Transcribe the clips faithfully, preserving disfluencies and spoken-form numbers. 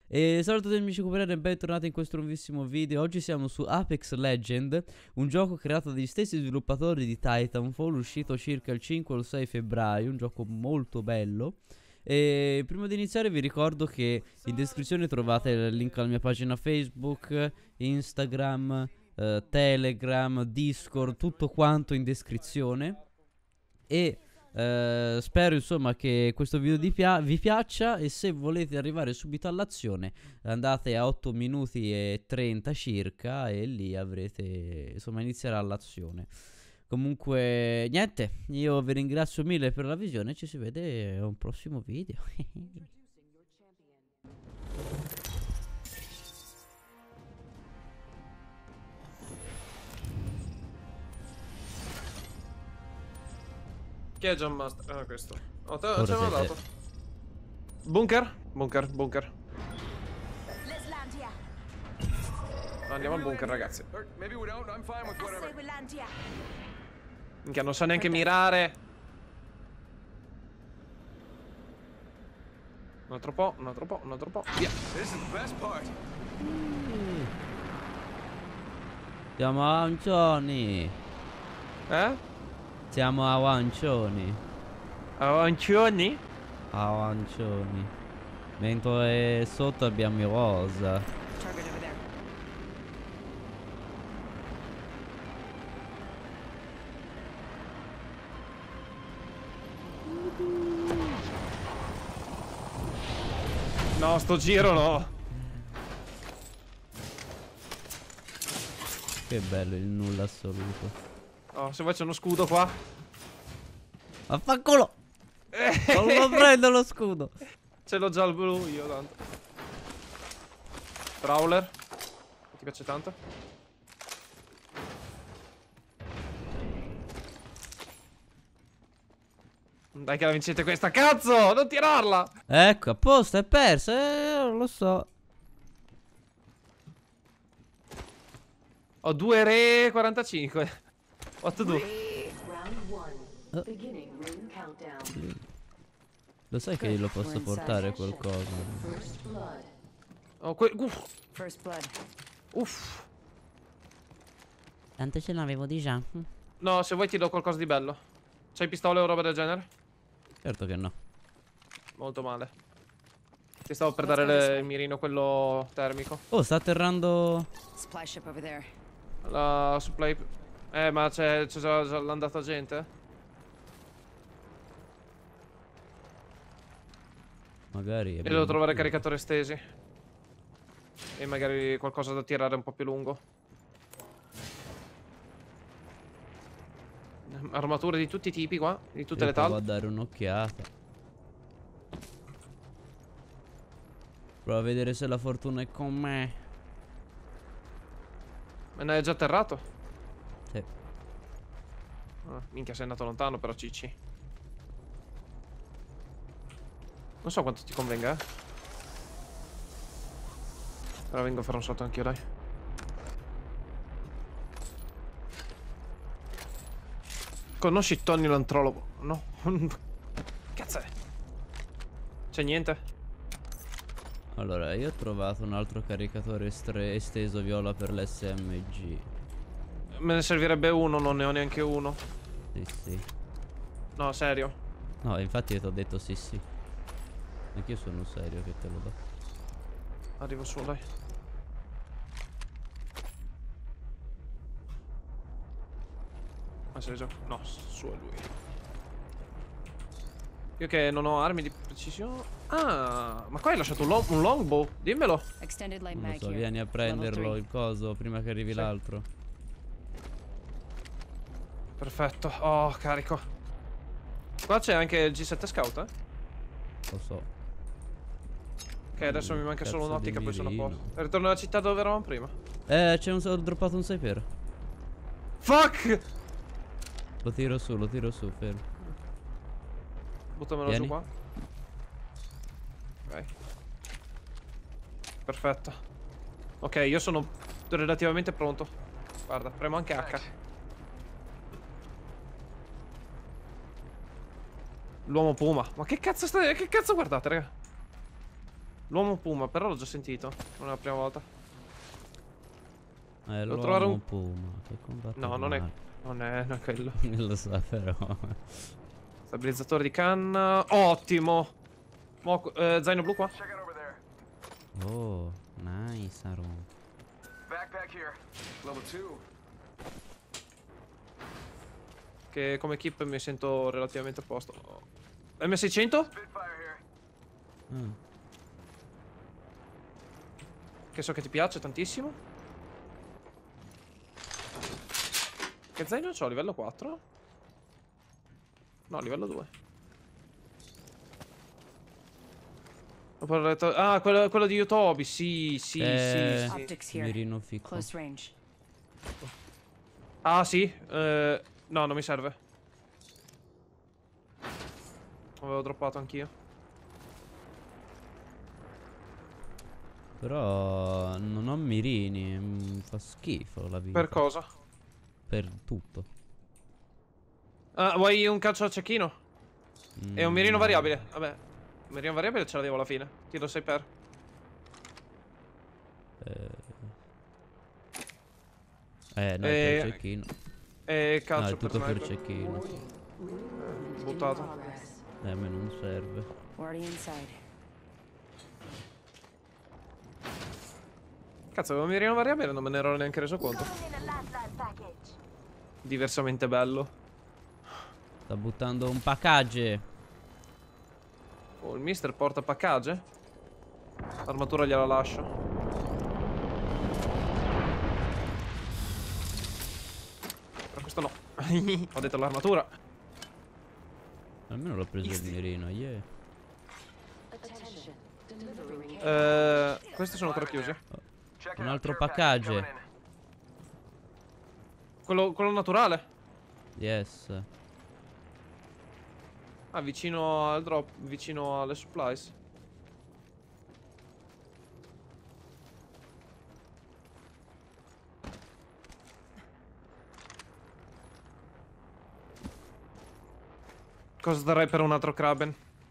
E saluto tutti amici Cooperare e bentornati in questo nuovissimo video. Oggi siamo su Apex Legend, un gioco creato dagli stessi sviluppatori di Titanfall, uscito circa il cinque o il sei febbraio, un gioco molto bello. E prima di iniziare vi ricordo che in descrizione trovate il link alla mia pagina Facebook, Instagram, eh, Telegram, Discord, tutto quanto in descrizione. E eh, spero insomma che questo video di pia vi piaccia, e se volete arrivare subito all'azione andate a otto minuti e trenta circa e lì avrete, insomma, inizierà l'azione. Comunque niente, io vi ringrazio mille per la visione, ci si vede a un prossimo video. Chi è John Master? Ah, questo. Oh, te Ora ce l'ho siete- dato. Bunker? Bunker, bunker. Let's land here. Andiamo al bunker, ragazzi. Maybe we don't. I'm fine with I say whatever. we land here. Minchia, non sa neanche mirare. Un altro po', un altro po', un altro po'. Via. This is the best part. Siamo arancioni. Eh? Siamo arancioni. Arancioni? Arancioni. Mentre sotto abbiamo i rosa. Target over there. No, sto giro no. Che bello il nulla assoluto. Oh, se vuoi c'è uno scudo qua. Affanculo! Non lo prendo lo scudo. Ce l'ho già il blu io, tanto. Brawler. Ti piace tanto? Dai che la vincete questa, cazzo! Non tirarla! Ecco, apposta, è persa. Eh, non lo so. Ho due re quarantacinque. What to do? Round one. Oh. Beginning ring countdown. Lo sai che io lo posso portare qualcosa? First blood. Oh, que uff, First blood. uff. Tanto ce l'avevo di già. No, se vuoi ti do qualcosa di bello. C'hai pistole o roba del genere? Certo che no. Molto male. Ti stavo per dare le- il mirino, quello termico. Oh, sta atterrando. Supply ship over there. La supply. Eh, ma c'è c'è già, già l'andata gente? Magari. Io devo trovare caricatori estesi. E magari qualcosa da tirare un po' più lungo. Armature di tutti i tipi qua, di tutte Io le provo tal. a dare un'occhiata. Provo a vedere se la fortuna è con me. Me ne hai già atterrato? Sì. Ah, minchia, sei andato lontano però, cicci. Non so quanto ti convenga, eh. Però vengo a fare un salto anch'io, dai. Conosci Tony l'antrologo? No. Cazzo è? C'è niente? Allora, io ho trovato un altro caricatore estre- esteso viola per l'S M G. Me ne servirebbe uno, non ne ho neanche uno. Sì, sì. No, serio. No, infatti io ti ho detto sì, sì. Anch'io sono serio che te lo do. Arrivo su, dai. Ma sei già. No, su è lui. Io che non ho armi di precisione. Ah, ma qua hai lasciato un, long, un longbow? Dimmelo. Extended light Non lo mag so, here. vieni a Level prenderlo three. il coso prima che arrivi Sì. l'altro. Perfetto. Oh, carico. Qua c'è anche il G sette Scout, eh? Lo so. Ok, adesso mi manca solo Cazzo di un'ottica, poi sono a mirino. posto. Ritorno alla città dove eravamo prima. Eh, c'è un ho droppato un sniper. Fuck! Lo tiro su, lo tiro su, fermo. Buttamelo Vieni. giù qua. Ok. Perfetto. Ok, io sono relativamente pronto. Guarda, premo anche H. L'uomo puma. Ma che cazzo stai... Che cazzo guardate, raga? L'uomo puma, però l'ho già sentito. Non è la prima volta. Eh, Devo trovare l'uomo un- puma che combatte No, non è, male. non è, non è quello. Lo so però. Stabilizzatore di canna. Ottimo. Mo, eh, zaino blu qua. Check it over there. Oh, nice Aaron. Backpack here. Level two. Che come equip mi sento relativamente a posto. M seicento? Spitfire here. Ah. Che so che ti piace tantissimo. Che zaino c'ho? Livello quattro? No, livello due. Ho parlato... Ah, quello, quello di Yotobi. Sì, sì, Eh, sì, sì. Optics here. Mirino ficco. Close range. Ah, sì? Eh, no, non mi serve. Avevo droppato anch'io. Però non ho mirini, mm, fa schifo la vita. Per cosa? Per tutto. Ah, vuoi un calcio a cecchino? Mm, E un mirino variabile. Vabbè, un mirino variabile ce l'avevo alla fine. Tiro sei per. Eh, eh no, Eh, è per cecchino. E No, calcio è tutto per sniper. cecchino. Buttato. Progress. Eh, a me non serve. Already inside. Cazzo, avevo un mirino variabile, non me ne ero neanche reso conto. Diversamente bello. Sta buttando un package. Oh, il mister porta package? L'armatura gliela lascio. Però questo no. Ho detto l'armatura. Almeno l'ho preso il mirino, yeah. Attention. Delivering. Eh, questi sono ancora chiusi. Check Un it out. altro Care package package. coming in. Quello, quello naturale. Yes. Ah, vicino al drop, vicino alle supplies. Cosa darei per un altro Kraben?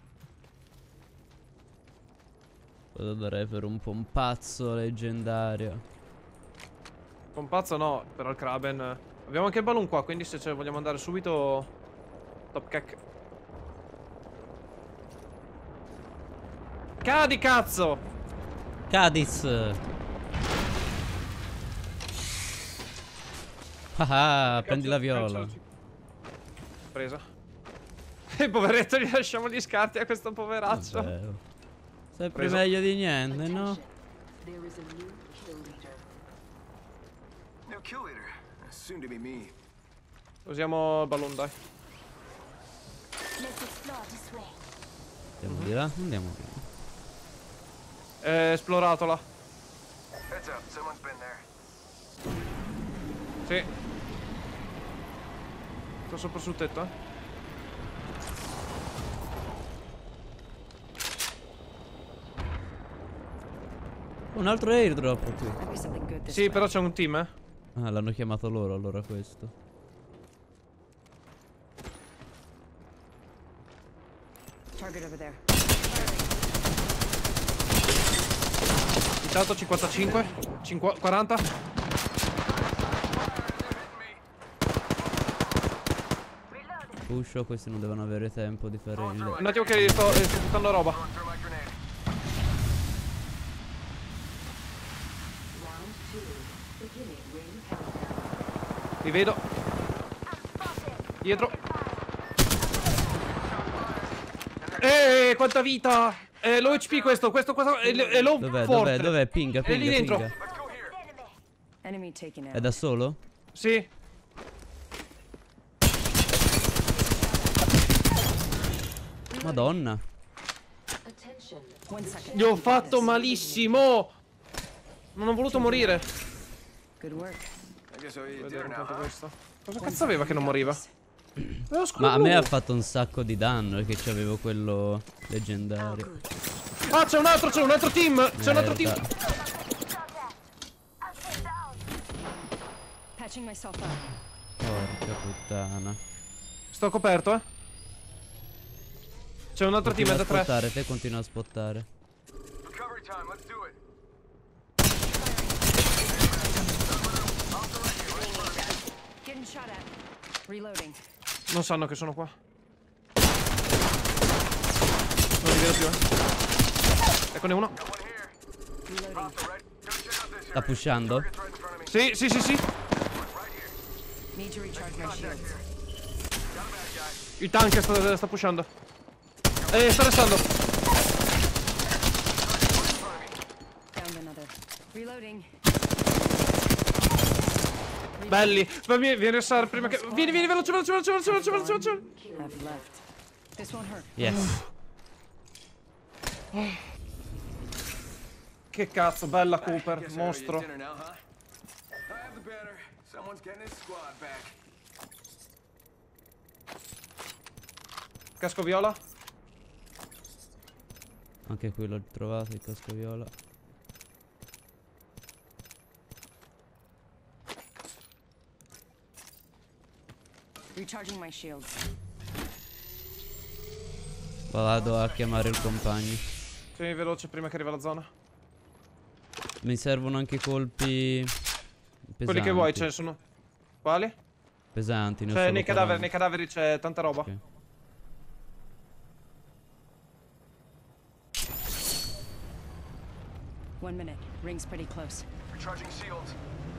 Cosa darei per un pompazzo leggendario? Un pazzo no, però il Kraben. Abbiamo anche il balloon qua, quindi se ce ne vogliamo andare subito. Top cack. Cadi cazzo! Cadiz. Ah, prendi la viola. Presa. E poveretto, gli lasciamo gli scarti a questo poveraccio. Davvero. Sempre Preso. meglio di niente, no? Attention. There is a new kill leader. New kill leader. Soon to be me. Usiamo il balloon, dai. Let's explore this way. Andiamo di là, andiamo di là. È esplorato là. Heads up, someone's been there. Sì. Sto sopra sul tetto, eh. Un altro airdrop qui. Might be something good this Sì, way. però c'è un team, eh. Ah, l'hanno chiamato loro allora questo. Target over there. Intanto cinquantacinque. cinqu- quaranta. Pusho, questi non devono avere tempo di fare il... Un attimo che sto, eh, sto buttando roba. Going through my grenade. Round two. Beginning ring countdown. Li vedo. Dietro. Eeeh, quanta vita! È low H P questo, questo, questo è, è low Dov'è, forte. dov'è, dov'è? Pinga, È lì pinga, dentro. pinga. Let's go here. Enemy taken È out. da solo? Sì. Madonna. Attention. One second. Gli ho fatto malissimo. Non ho voluto morire. Good work. I guess I'll eat Vedere dinner un now, po' huh? questo. Cosa cazzo aveva che non moriva? Aveva scudo Ma a me blu. ha fatto un sacco di danno perché c'avevo quello leggendario. Ah, c'è un altro, c'è un altro team. C'è un altro team. Merda. Patching myself up. Porca puttana. Sto coperto, eh. C'è un altro team, Continua è a da tre. spottare, te continua a spottare. Recovered time. Let's do it. Getting shot at. Reloading. Non sanno che sono qua. Non li vedo più, eh. Eccone uno. Reloading. Sta pushando? Sì, sì, sì, sì. Need to recharge my shields. Il tank sta, sta pushando. Eh, sta restando. Found another. Reloading. Belli. Ma vieni, vieni a restare prima che... Vieni, vieni, veloce, veloce, veloce, veloce, veloce, veloce, veloce. I've left. This won't hurt. Yes. Che cazzo, bella Cooper, mostro. Dinner now, huh? I have the banner. Someone's getting his squad back. Casco viola. Anche qui l'ho trovato, il casco viola. Recharging my shields. Vado a chiamare il compagno. Sì, veloce prima che arriva la zona. Mi servono anche colpi pesanti. Quelli che vuoi, ce ne sono. Quali? Pesanti, ne ho Cioè, solo nei cadaveri, nei quaranta. cadaveri c'è tanta roba. Ok. One minute. Ring's pretty close. Recharging shields.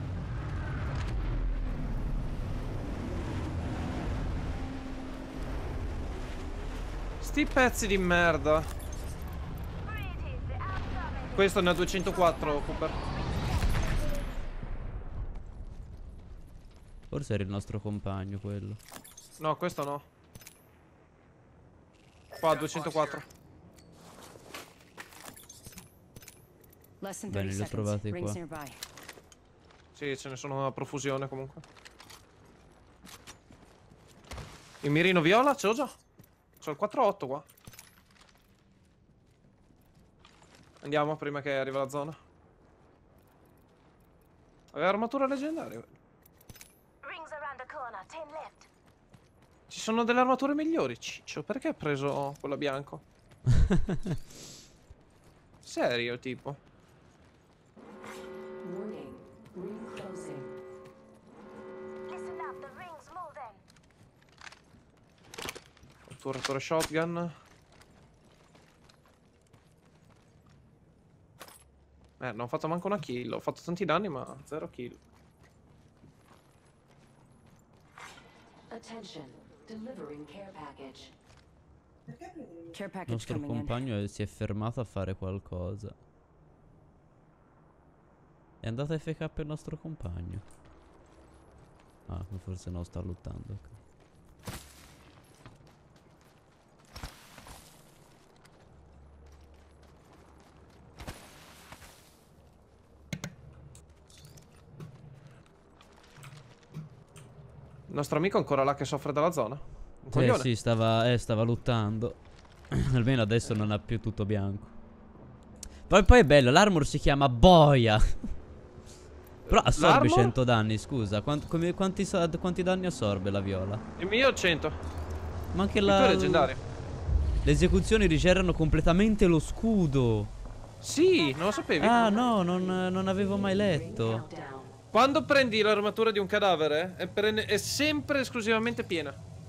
Sti pezzi di merda. Questo ne ha duecentoquattro, Cooper. Forse era il nostro compagno quello. No, questo no. Qua duecentoquattro. Less than Bene, thirty li ho seconds. trovati Rings qua. nearby. Sì, ce ne sono a profusione comunque. Il mirino viola ce l'ho già. C'ho il quattro otto qua. Andiamo prima che arriva la zona. Aveva armatura leggendaria. Rings around the corner, ten left. Ci sono delle armature migliori, ciccio. Perché ha preso quella bianco? Serio, tipo. Warning. Ring closing. Listen up, the ring's moving. Turretore shotgun. Eh, non ho fatto manco una kill. Ho fatto tanti danni, ma zero kill. Attention. Delivering care package. Care Il package nostro coming in. compagno è- si è fermato a fare qualcosa. È andato a F K il nostro compagno. Ah, forse no, sta lottando. ok. Il nostro amico è ancora là che soffre dalla zona. Un Eh coglione. sì, stava, eh, stava lottando. Almeno adesso non ha più tutto bianco. Poi, poi è bello, l'armor si chiama boia. Però assorbe L'armor? cento danni, scusa. Quant- come- quanti, sa- quanti danni assorbe la viola? Il mio cento. Ma anche Il tuo la... è leggendario. Le esecuzioni rigenerano completamente lo scudo. Sì, non lo sapevi? Ah no, non, non avevo mai Ring letto. countdown. Quando prendi l'armatura di un cadavere è, prene- è sempre esclusivamente piena.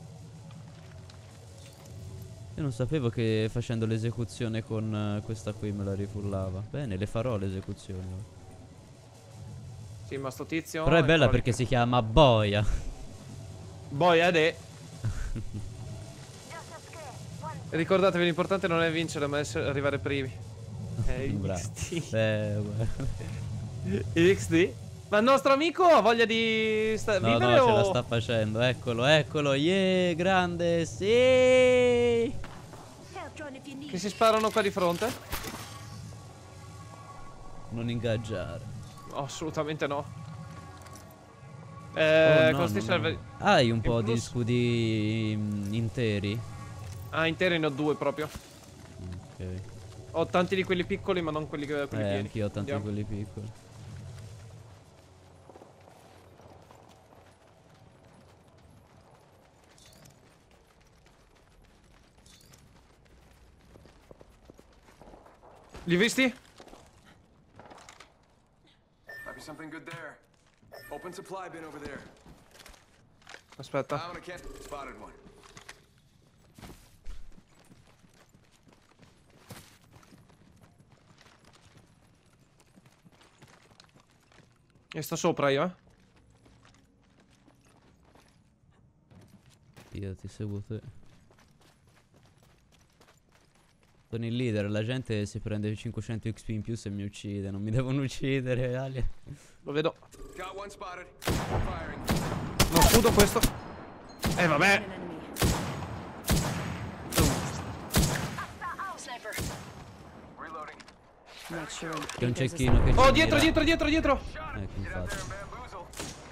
Io non sapevo che facendo l'esecuzione con eh, questa qui me la rifullava. Bene, le farò l'esecuzione. Sì, ma sto tizio... Però è bella ancora lì perché che- si chiama boia. Boy, ed è. Just a scare. One Ricordatevi, l'importante non è vincere, ma essere- arrivare primi. Eh, Bravo. X D. Eh, guarda. X D. Ma il nostro amico ha voglia di sta- No, vivere no, o... ce la sta facendo. Eccolo, eccolo. Yeah, grande. Sì. self-drone if you need. Che si sparano qua di fronte? Non ingaggiare. No, assolutamente no. Eh, Oh, no, cosa ti no, serve? no. Hai un In po' di plus? scudi mm, interi? Ah, interi ne ho due proprio. Ok. Ho tanti di quelli piccoli, ma non quelli, che- Eh, quelli pieni. anch'io ho tanti di Andiamo. quelli piccoli. Li hai visti? something good there. Open supply bin over there. Aspetta. Found a can. Spotted one. E sto sopra io, eh. Io ti seguo te. Sono il leader, la gente si prende cinquecento X P in più se mi uccide. Non mi devono uccidere, Ale. Lo vedo. Got one spotted. Firing. Non scudo questo. Eh An vabbè. enemy. Sniper. Reloading. Make sure. C'è un there's a cecchino che ci Oh, dietro, mira. dietro, dietro, dietro. Ecco, Get out there infatti. and bamboozle.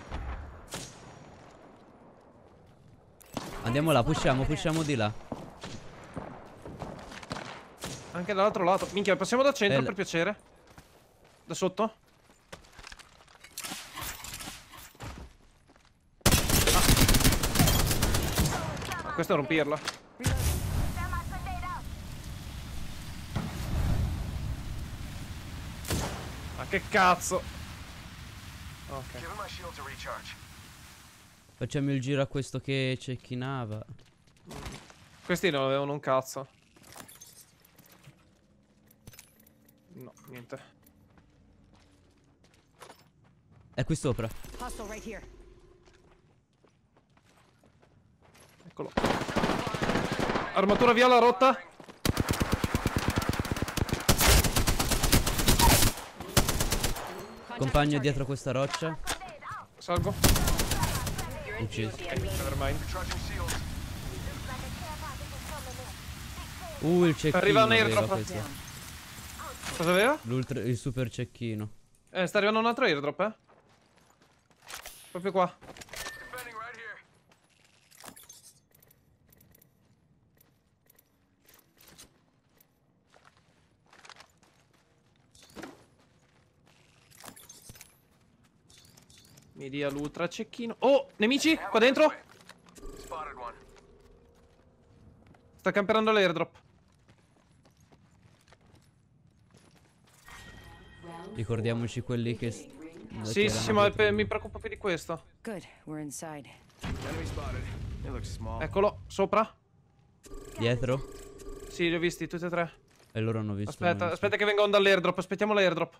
Andiamo là, pushiamo, pushiamo di là. Anche dall'altro lato. Minchia, passiamo dal centro Eh, per piacere. Da sotto. Ah. Questo è rompirla. Ma che cazzo. Ok. Giving my shields a recharge. Facciamo il giro a questo che cecchinava. Questi non avevano un cazzo. No, niente. È qui sopra. hostile right here. Eccolo. Armatura viola rotta. Compagno dietro questa roccia. Salgo. Ucciso. Nevermind. Recharging shields. Uh, il cecchino Arriva un aveva airdrop. questo. Cosa aveva? L'ultra- il super cecchino. Eh, sta arrivando un altro airdrop, eh. Proprio qua. Defending right here. Mi dia l'ultra cecchino. Oh, nemici? Qua dentro? Spotted one. Sta camperando l'airdrop. Ricordiamoci quelli che... s- Sì, che sì, sì, erano ma dietro. pe- mi preoccupa più di questo. Good, we're inside. Enemy spotted. It looks small. Eccolo, sopra. Dietro? Sì, li ho visti tutti e tre. E loro hanno visto. Aspetta, me, aspetta che vengono dall'airdrop. Aspettiamo l'airdrop.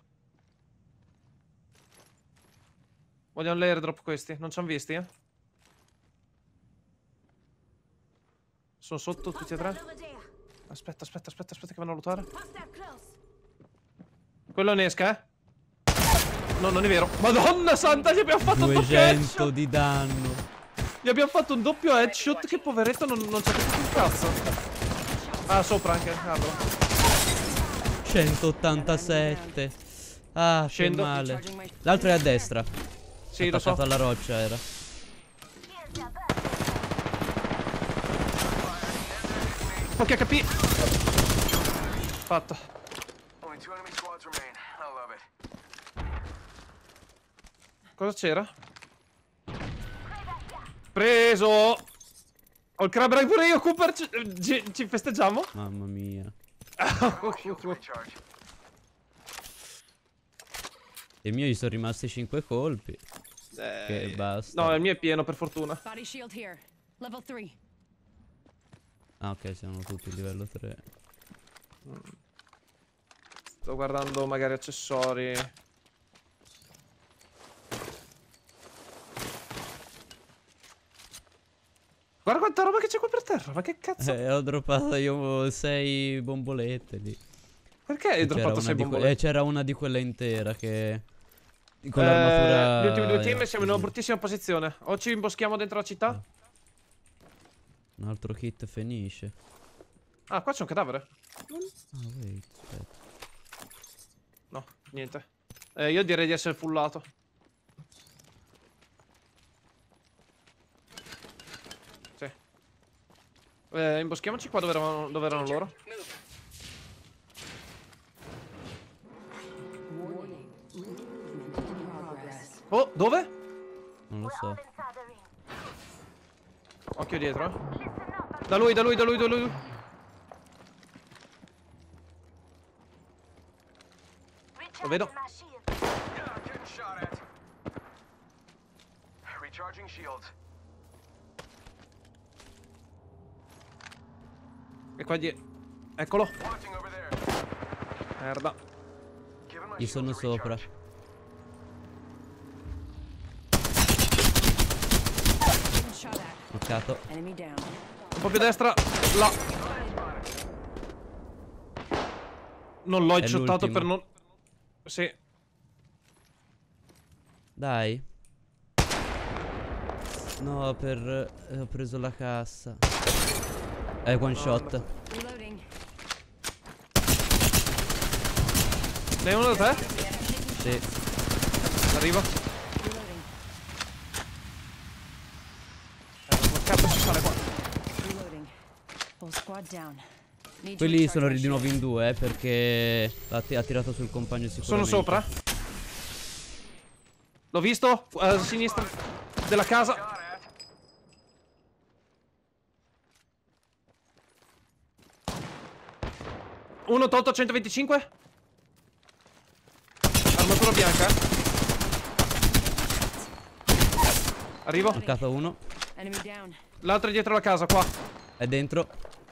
Vogliono l'airdrop questi. Non ci hanno visti, eh. Sono sotto tutti e tre. Aspetta, aspetta, aspetta, aspetta che vanno a lootare. Quello ne esca, eh. No, non è vero. Madonna santa, gli abbiamo fatto un doppio duecento headshot. di danno. Gli abbiamo fatto un doppio headshot. Che poveretto non, non c'è più un cazzo. Ah, sopra anche. Guardalo. centottantasette. Ah, Scendo. che male. Recharging my L'altro è a destra. Sì, lo so. Attaccato alla roccia era. Ok, H P. Fatto. Only two enemy squads remain. I love it. Cosa c'era? Preso. Ho il crab rag pure io, Cooper. Ci, ci- ci festeggiamo? Mamma mia. My shields a recharge. E il mio gli sono rimasti cinque colpi. Eh, Che basta. No, il mio è pieno, per fortuna. body shield here. Level three. Ah, ok, siamo tutti livello tre. Sto guardando magari accessori. Guarda quanta roba che c'è qua per terra. Ma che cazzo? Eh, ho droppato io sei bombolette lì. Perché hai C'era droppato una, sei di que- bombole? eh, c'era una di quelle intera che... Con Eh, l'armatura... gli ultimi due team eh, siamo in una così. bruttissima posizione. O ci imboschiamo dentro la città. Un altro kit finisce. Ah, qua c'è un cadavere. Ah, wait, aspetta. No, niente. Eh, io direi di essere fullato. Sì. Eh, imboschiamoci qua dove erano, dove erano loro. Oh, dove? Non lo so. Occhio dietro, eh. Da lui, da lui, da lui, da lui. Lo vedo. shot at. Recharging shields. E qua di... Eccolo. Watching over there. Merda. Giving my Gli sono shields a sopra. recharge. Getting shot at. Toccato. Enemy down. Un po' più a destra. Là. Non l'ho È headshottato per l'ultimo. non... Sì. Dai. No, per... eh, ho preso la cassa. È one shot. Reloading. Ne hai uno da te? Sì. Arriva. Reloading. Eh, ma cazzo ci sale qua. Reloading. Full squad down. Need to Quelli recharge sono my di nuovo shield. in due, eh, perché ha, ti- ha tirato sul compagno Sono sicuramente. sopra. L'ho visto. fu- A sinistra della casa. Shot at. Uno tolto a centoventicinque. Armatura bianca. Arrivo. Toccato uno. Enemy down. L'altro è dietro la casa, qua. È dentro.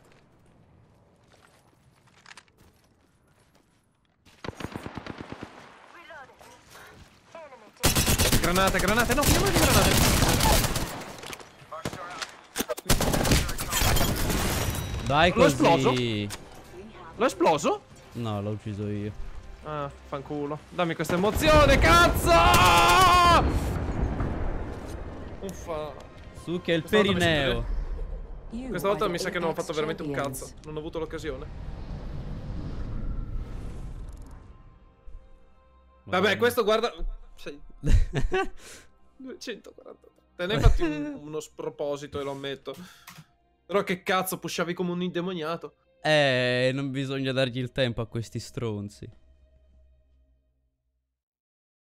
Reloading. Enemy taken. Granate, granate. No, chiama di granate. Archer out. Dai L'ho esploso? così. L'ho esploso? No, l'ho ucciso io. Ah, fanculo. Dammi questa emozione, cazzo! Uffa. Su che è il Questa volta mi sa perineo. You Questa volta are mi the sa che non ho Apex fatto veramente un champions. cazzo. Non ho avuto l'occasione. Vabbè, questo guarda... Sei... duecentoquarantatré. Te ne hai fatti un- uno sproposito e lo ammetto. Però che cazzo, pushavi come un indemoniato. Eh, non bisogna dargli il tempo a questi stronzi.